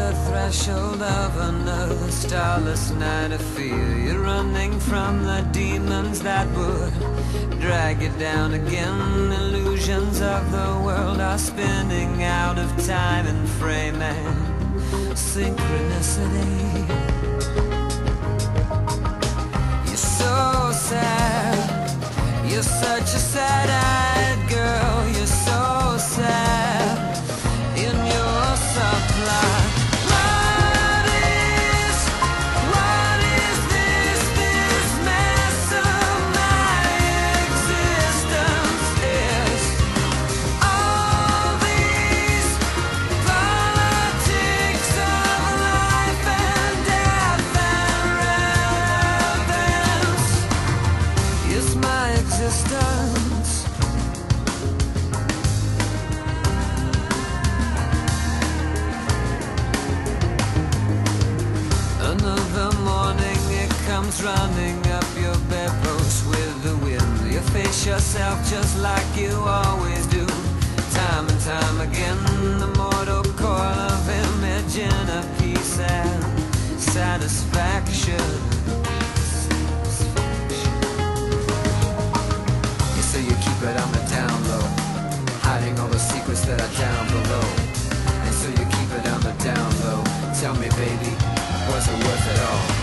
the threshold of another starless night of fear. You're running from the demons that would drag you down again. Illusions of the world are spinning out of time and frame and synchronicity. You're so sad, you're such a sad-eyed girl. You're so sad in your supply. What is this mess of my existence? Is all these politics of life and death and relevance? Is my existence? Another morning it comes running up your bedpost with the wind. You face yourself just like you always do, time and time again. The mortal coil of image in a peace and satisfaction. So you keep it on the down low, hiding all the secrets that are down below. And so you keep it on the down low. Tell me, baby, was it worth it all?